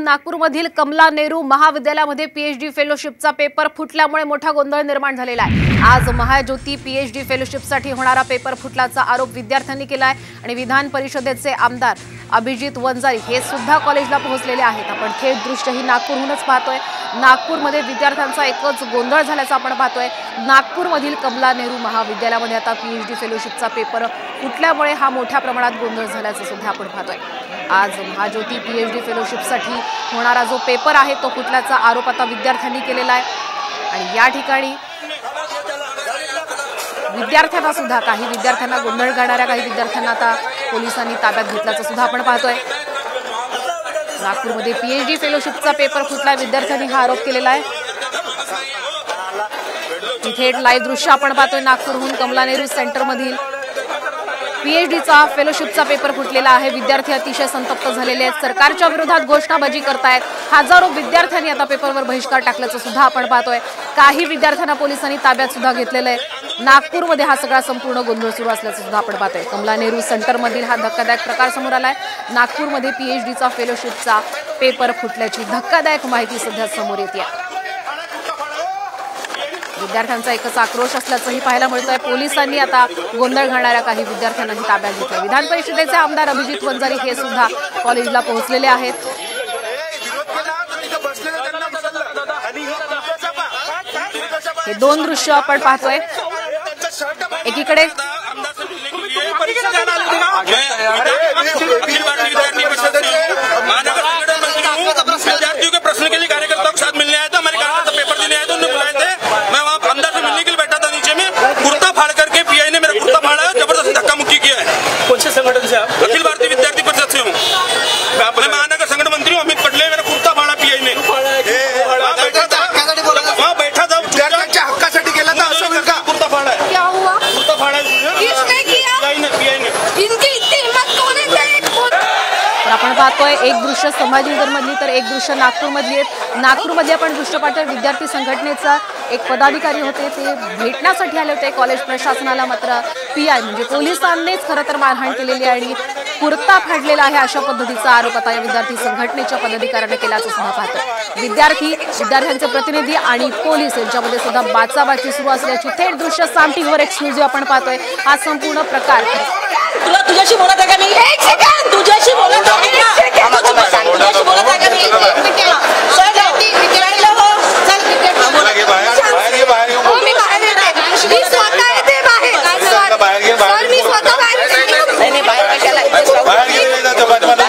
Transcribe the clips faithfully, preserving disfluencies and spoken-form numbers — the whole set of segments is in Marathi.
नागपूरमधील कमला नेहरू महाविद्यालयामध्ये पीएचडी फेलोशिपचा पेपर फुटल्यामुळे मोठा गोंधळ निर्माण झालेला आहे। आज महाज्योती पीएचडी फेलोशिपसाठी होणारा पेपर फुटल्याचा आरोप विद्यार्थ्यांनी केलाय आणि विधान परिषदेचे आमदार अभिजित वंजारी हे सुद्धा कॉलेजला पोहोचलेले आहेत। आपण थेट दृश्य ही नागपूरहूनच पाहतोय। नागपूरमध्ये विद्यार्थ्यांचा एकच गोंधळ झाल्याचं आपण पाहतोय। नागपूरमधील कमला नेहरू महाविद्यालयामध्ये आता पीएचडी फेलोशिपचा पेपर फुटल्यामुळे हा मोठ्या प्रमाणात गोंधळ झाल्याचं सुद्धा आपण पाहतोय। आज महाज्योती पीएचडी फेलोशिपसाठी होणारा जो पेपर आहे तो फुटल्याचा आरोप आता विद्यार्थ्यांनी केलेला आहे आणि या ठिकाणी विद्यार्थ्यांना सुद्धा काही विद्यार्थ्यांना गोंधळ घालणाऱ्या काही विद्यार्थ्यांना आता पोलिसांनी ताब्यात घेतल्याचं सुद्धा आपण पाहतोय। नागपूरमध्ये पीएचडी फेलोशिपचा पेपर फुटला, विद्यार्थ्यांनी हा आरोप केलेला आहे। थेट लाईव्ह दृश्य आपण पाहतोय नागपूरहून कमला नेहरू सेंटर मधील पीएचडीचा फेलोशिपचा पेपर फुटलेला आहे। विद्यार्थी अतिशय संतप्त झालेले आहेत, सरकारच्या विरोधात घोषणाबाजी करतायत। हजारो विद्यार्थ्यांनी आता पेपरवर बहिष्कार टाकल्याचं सुद्धा आपण पाहतोय। काही विद्यार्थ्यांना पोलिसांनी ताब्यात सुद्धा घेतलेलं आहे। नागपूरमध्ये हा सगळा संपूर्ण गोंधळ सुरू असल्याचं सुद्धा आपण पाहतोय। कमला नेहरू सेंटर मधील हा धक्कादायक प्रकार समोर आलाय। नागपूरमध्ये पीएचडीचा फेलोशिपचा पेपर फुटल्याची धक्कादायक माहिती सध्या समोर येते। विद्यार्थ्यांचा एकच आक्रोश असल्याचंही पाहायला मिळतंय। पोलिसांनी आता गोंधळ घालणाऱ्या काही विद्यार्थ्यांनाही ताब्यात घेतलं। विधान परिषदेचे आमदार अभिजित वंजारी हे सुद्धा कॉलेजला पोहोचलेले आहेत। हे दोन दृश्य आपण पाहतोय। एकीकडे विद्यार्थियों के प्रश्न के लिए कार्यकर्ताओं के साथ मिलने आया था। हमारे कार्यकर्ता पेपर देने आए थे, उन्होंने बुलाए थे। मैं वहाँ अंदर से मिलने के लिए बैठा था, नीचे में कुर्ता फाड़ करके पीआई ने मेरा कुर्ता फाड़ा है, जबरदस्ती धक्का मुक्की किया है। कौन से संगठन से आप? अखिल भारतीय विद्यार्थी परिषद से हूँ। मैं महानगर संगठन मंत्री हूँ। अमित पटले मेरा कुर्ता फाड़ा पीआई ने। वहाँ बैठा था वहाँ बैठा था विद्यार्थ्यांच्या हक्कासाठी केला था, असं का कुर्ता फाड़ा है? क्या हुआ? कुर्ता फाड़ा किसने किया? पीआई ने पीआई ने। इनकी इतनी हिम्मत कौन है? आपण पाहतोय एक दृश्य संभाजीनगर मधली तर एक दृश्य नागपूर मधली आहेत। नागपूरमध्ये आपण दृश्य पाहतोय विद्यार्थी संघटनेचा एक पदाधिकारी होते, ते भेटण्यासाठी आले होते कॉलेज प्रशासनाला। मात्र पीआय म्हणजे पोलिसांनीच खरं तर मारहाण केलेली आहे आणि कुर्ता फाडलेला आहे अशा पद्धतीचा आरोप आता या विद्यार्थी संघटनेच्या पदाधिकाऱ्याने केल्याचं सुद्धा पाहतोय। विद्यार्थी विद्यार्थ्यांचे प्रतिनिधी आणि पोलीस यांच्यामध्ये सुद्धा बाचाबाची सुरू असल्याची थेट दृश्य साम टीव्हीवर एक्सक्लुझिव्ह आपण पाहतोय। हा संपूर्ण प्रकार तुला तुझ्याशी बोलत आहे का मी? एक सेकंड तुझ्याशी बोलत आहे का? तुझ्याशी बोलत आहे का मी? सर जाती विकेट लो चल विकेट बोला घे बाहेर बाहेर घे बाहेर हो मी बाहेर येते। मी स्वतः येते बाहेर। काय सर बाहेर घे बाहेर मी स्वतः बाहेर येते। नाही नाही बाहेर कशाला बाहेर घे ना तो बाजूला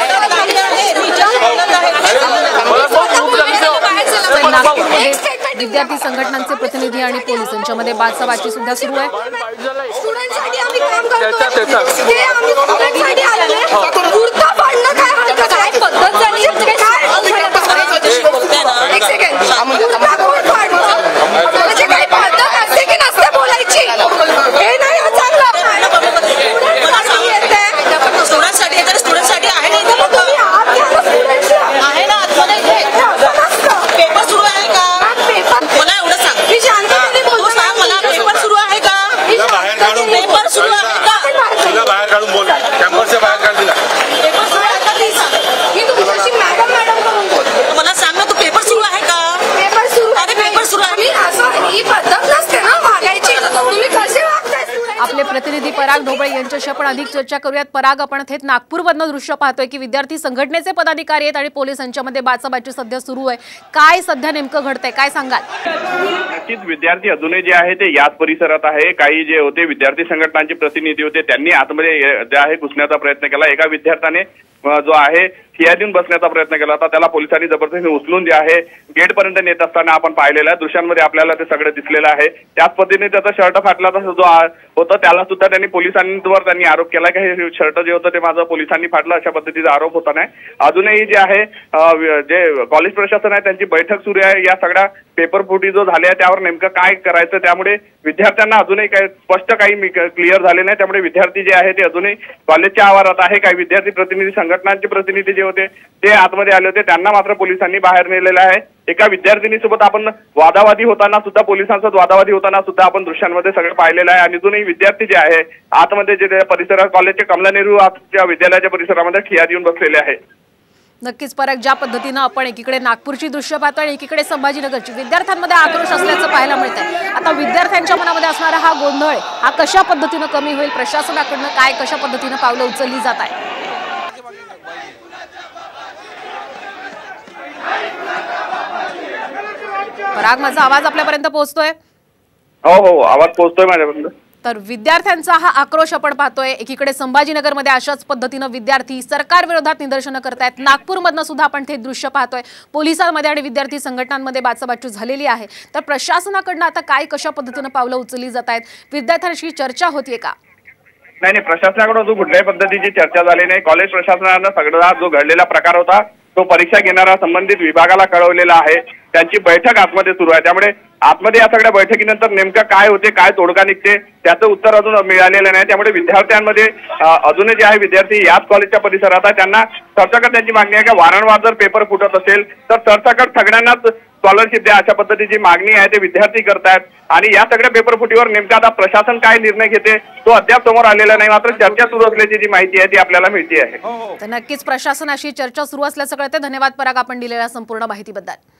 विद्यार्थी संघटनांचे प्रतिनिधी आणि पोलीस यांच्यामध्ये बाचाबाची सुद्धा सुरू आहे। स्टुडंटसाठी आम्ही काम करतो ते आम्ही स्टुडंटसाठी आलेले कुर्ता फाडणं काय हरकत आहे? पद्धत झाली एक सेकंड कुर्ता कोण फाडलं? म्हणजे काही पद्धत असते की नसते बोलायची? हे नाही चांगलं स्टुडंटसाठी तर स्टुडंटसाठी आहे नाही तर तुम्ही आत घ्या ना स्टुडंटची आहे ना आतमध्ये पेपर सुरू आहे का? मला एवढं सांग मी शांतपणे बोलतो सांग मला पेपर सुरू आहे का? बाहेर काढून पेपर सुरू आहे का? तिला बाहेर काढून बोल, कॅम्पसच्या बाहेर काढ तिला। पेपर सुरू आहे का ते सांग। मी तुमच्याशी मॅडम मॅडम करून बोलतो। मला सांग ना तू पेपर सुरू आहे का? पेपर सुरू आहे पेपर सुरू आहे। मी असं ही पद्धत नसते ना वागायची, तुम्ही कसे वागताय? आपले प्रतिनिधी पराग ढोबळे यांच्याशी आपण अधिक चर्चा करूयात। पराग, आपण थेट नागपूरमधनं दृश्य पाहतोय की विद्यार्थी संघटनेचे पदाधिकारी आहेत आणि पोलिसांच्यामध्ये बाचाबाची सध्या सुरू आहे। काय सध्या नेमकं घडतंय, काय सांगाल? नक्कीच विद्यार्थी अजूनही जे आहे ते याच परिसरात आहे। काही जे होते विद्यार्थी संघटनांचे प्रतिनिधी होते त्यांनी आतमध्ये जे आहे घुसण्याचा प्रयत्न केला। एका विद्यार्थ्याने जो आहे ठिया देऊन बसण्याचा प्रयत्न केला होता, त्याला पोलिसांनी जबरदस्ती उचलून जे आहे गेटपर्यंत नेत असताना आपण पाहिलेलं आहे। दृश्यांमध्ये आपल्याला ते सगळं दिसलेलं आहे। त्याच पद्धतीने त्याचा शर्ट फाटला जो होता त्याला सुद्धा त्यांनी पोलिसांवर त्यांनी आरोप केला की हे शर्ट जे होतं ते माझं पोलिसांनी फाडलं, अशा पद्धतीचा आरोप होता नाही। अजूनही जे आहे जे कॉलेज प्रशासन आहे त्यांची बैठक सुरू आहे। या सगळ्या पेपर फुटी जो झाले आहे त्यावर नेमकं काय करायचं, त्यामुळे विद्यार्थ्यांना अजूनही काही स्पष्ट काही क्लिअर झाले नाही। त्यामुळे विद्यार्थी जे आहे ते अजूनही कॉलेजच्या आवारात आहे। काही विद्यार्थी प्रतिनिधी संघटनांचे प्रतिनिधी जे होते ते आतमध्ये आले होते, त्यांना मात्र पोलिसांनी बाहेर नेलेलं आहे। एका विद्यार्थिनीसोबत आपण वादावादी होताना सुद्धा पोलिसांसोबत वादावादी होताना सुद्धा आपण दृश्यांमध्ये सगळं पाहिलेलं आहे। आणि अजूनही विद्यार्थी जे आहे आतमध्ये जे परिसरात कॉलेजच्या कमला नेहरू विद्यालयाच्या परिसरामध्ये ठिया देऊन बसलेले आहे। नक्कीच परत ज्या पद्धतीनं आपण एकीकडे नागपूरची दृश्य पाहतो आणि एकीकडे संभाजीनगरची विद्यार्थ्यांमध्ये आक्रोश असल्याचं पाहायला मिळतंय। आता विद्यार्थ्यांच्या मनामध्ये असणारा हा गोंधळ हा कशा पद्धतीनं कमी होईल, प्रशासनाकडनं काय कशा पद्धतीनं पावलं उचलली जात आहे? पराग, माझा आवाज आपल्यापर्यंत पोहोचतोय? हो हो आवाज पोहोचतोय माझ्यापर्यंत। तर विद्यार्थ्यांचा हा आक्रोश आपण पाहतोय। एकीकडे संभाजीनगरमध्ये अशाच पद्धतीनं विद्यार्थी सरकार विरोधात निदर्शनं करतायत। नागपूरमधनं सुद्धा आपण ते दृश्य पाहतोय। पोलिसांमध्ये आणि विद्यार्थी संघटनांमध्ये बाचाबाची झालेली आहे। तर प्रशासनाकडनं आता काय कशा पद्धतीनं पावलं उचलली जात आहेत, विद्यार्थ्यांशी चर्चा होतीये का? नाही नाही प्रशासनाकडून अजून कुठल्याही पद्धतीची चर्चा झाली नाही। कॉलेज प्रशासनानं सगळा जो घडलेला प्रकार होता तो परीक्षा घेणारा संबंधित विभागाला कळवलेला आहे। त्यांची बैठक आतमध्ये सुरू आहे, त्यामुळे आतमध्ये या सगळ्या बैठकीनंतर नेमकं काय होते, काय तोडगा निघते त्याचं उत्तर अजून मिळालेलं नाही। त्यामुळे विद्यार्थ्यांमध्ये अजूनही जे आहे विद्यार्थी याच कॉलेजच्या परिसरात आहे, त्यांना सरसकट त्यांची मागणी आहे की वारंवार जर पेपर फुटत असेल तर सरसकट सगळ्यांनाच स्कॉलरशिप द्या अशा पद्धतीची मागणी आहे ते विद्यार्थी करतायत। आणि या सगळ्या पेपर फुटीवर नेमका आता प्रशासन काय निर्णय घेते तो अद्याप समोर आलेला नाही, मात्र चर्चा सुरू असल्याची जी माहिती आहे ती आपल्याला मिळते आहे। तर नक्कीच प्रशासनाशी चर्चा सुरू असल्याचं कळते। धन्यवाद पराग, आपण दिलेल्या संपूर्ण माहितीबद्दल।